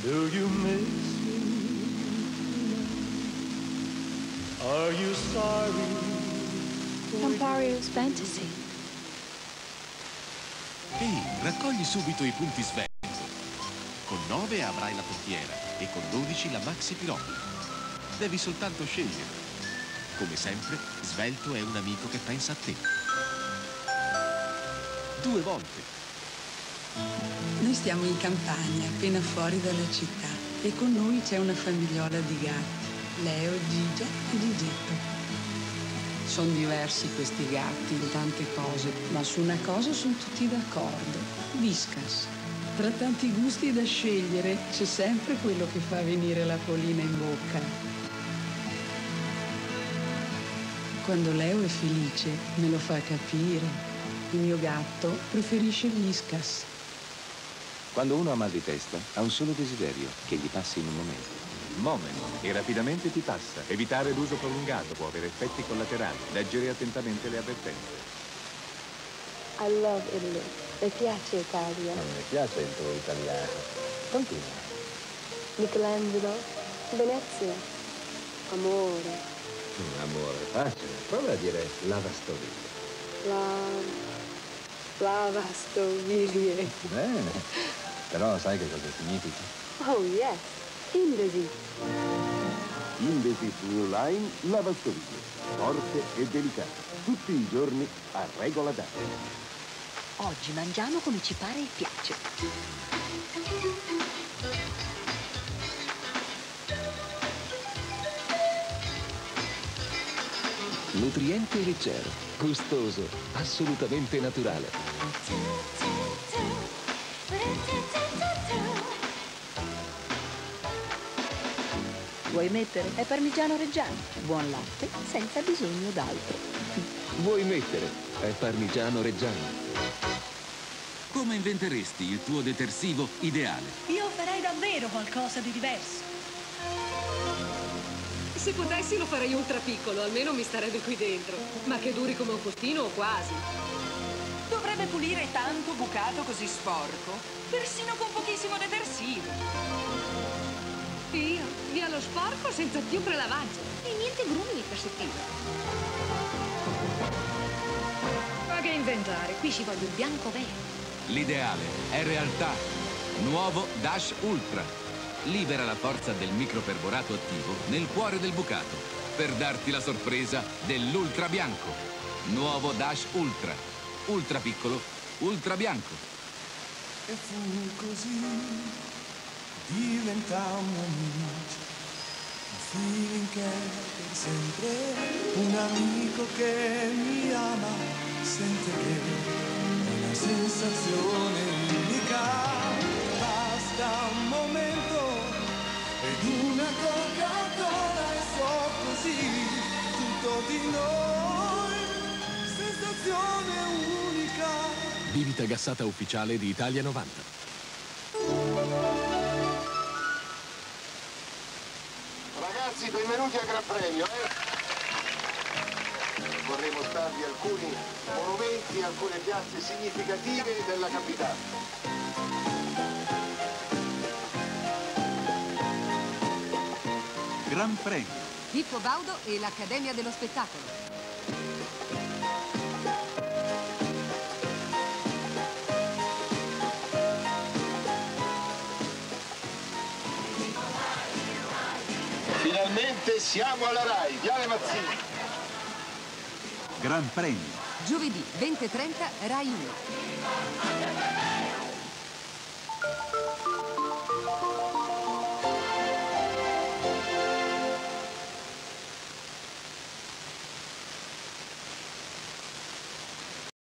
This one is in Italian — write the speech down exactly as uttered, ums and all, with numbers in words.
Do you miss me? Are you sorry? Campario's Fantasy. Ehi, raccogli subito i punti svelto. Con nove avrai la portiera e con dodici la maxi piromide. Devi soltanto scegliere. Come sempre, Svelto è un amico che pensa a te. Due volte. Noi stiamo in campagna, appena fuori dalla città, e con noi c'è una famigliola di gatti, Leo, Gigia e Gigetto. Sono diversi questi gatti in tante cose, ma su una cosa sono tutti d'accordo: Whiskas. Tra tanti gusti da scegliere, c'è sempre quello che fa venire la polina in bocca. Quando Leo è felice, me lo fa capire. Il mio gatto preferisce Whiskas. Quando uno ha mal di testa, ha un solo desiderio: che gli passi in un momento. Moment, e rapidamente ti passa. Evitare l'uso prolungato può avere effetti collaterali. Leggere attentamente le avvertenze. I love Italy. Mi piace Italia. Non mi piace il tuo italiano. Continua. Michelangelo, Venezia, amore. Mm, amore, facile. Prova a dire lavastoviglie. La... lavastoviglie. Bene. Però sai che cosa significa? Oh yes, Indesi. Indesi New Line lavastoviglie. Forte e delicata. Tutti i giorni a regola d'arte. Oggi mangiamo come ci pare e piace. Nutriente e leggero, gustoso, assolutamente naturale. Vuoi mettere? È parmigiano reggiano. Buon latte senza bisogno d'altro. Vuoi mettere? È parmigiano reggiano. Come inventeresti il tuo detersivo ideale? Io farei davvero qualcosa di diverso. Se potessi lo farei ultra piccolo, almeno mi starebbe qui dentro. Ma che duri come un postino o quasi. Dovrebbe pulire tanto bucato così sporco, persino con pochissimo detersivo. Io, via lo sporco senza più prelavaggio. E niente grumi per sottile. Ma che inventare? Qui ci voglio il bianco vero. L'ideale è realtà. Nuovo Dash Ultra. Libera la forza del microperborato attivo nel cuore del bucato per darti la sorpresa dell'ultra bianco. Nuovo Dash Ultra. Ultra piccolo, ultra bianco. E fu così, diventavamo amici. Un feeling che per sempre, un amico che mi ama, sente che una sensazione unica, basta un momento ed una Coca-Cola e so così tutto di noi, sensazione unica. Bibita gassata ufficiale di Italia novanta. Ragazzi, benvenuti al Gran Premio, eh? Vorrei mostrarvi alcuni monumenti, alcune piazze significative della capitale. Gran Premio. Pippo Baudo e l'Accademia dello Spettacolo. Finalmente siamo alla Rai, Viale Mazzini. Gran Premio. Giovedì venti e trenta Rai uno.